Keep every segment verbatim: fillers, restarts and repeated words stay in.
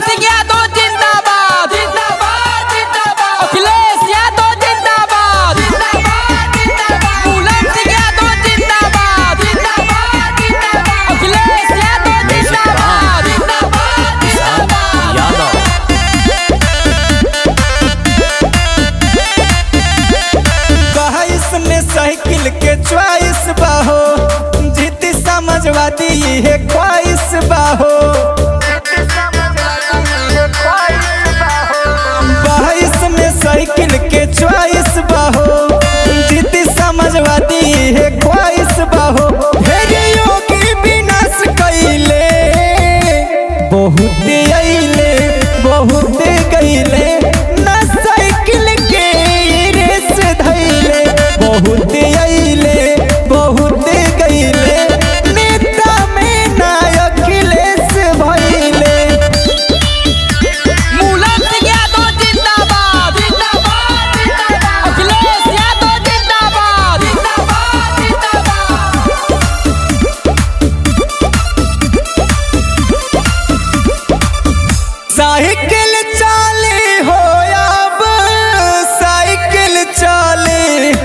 सिंह यादव जिंदाबाद जिंदाबाद जिंदाबाद। अखिलेश यादव जिंदाबाद जिंदाबाद जिंदाबाद। मुलायम सिंह यादव जिंदाबाद जिंदाबाद जिंदाबाद। अखिलेश यादव जिंदाबाद जिंदाबाद जिंदाबाद। बाईस में साइकिल के चॉइस बाहो, जीती समाजवादी ये ख्वाहिश बाहो। बाईस में साइकिल के चॉइस बाहो, जीती समाजवादी ये ख्वाहिश बाहो। हेरे योगी विनाश कैले, बहुत अइले बहुत गइले, ना साइकिल के रेस धैले। बहुत अइले बहुत गइले, नेता में ना अखिलेश भइले। मुलायम सिंह यादव जिंदाबाद जिंदाबाद जिंदाबाद। अखिलेश यादव जिंदाबाद जिंदाबाद जिंदाबाद। साइकिल चाले हो अब साइकिल चाले,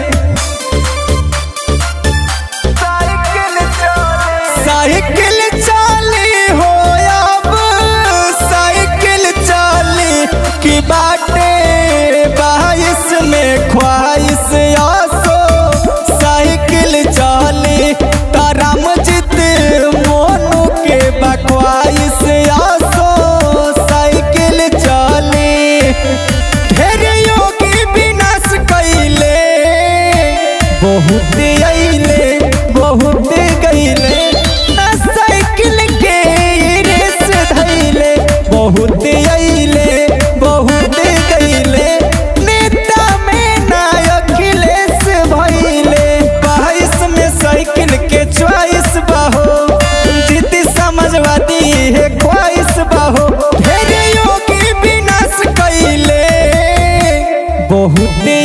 साइकिल चाले हो अब साइकिल चाले की बाटे। बाईस में ख्वाहिश आसो साइकिल चाले, तारामजित मोनू के बख्वाहिश आसो साइकिल चाले। ढेर योगी विनाश कैले, बहुत अइले बहुत गइले, ना साइकिल के रेस धैले। बहुत अइले बहुत गइले, नेता में ना अखिलेश भइले। बाईस में साइकिल के चॉइस बाहो, जीती समाजवादी ये ख्वाहिश बाहो। ढेर योगी विनाश कैले, बहुत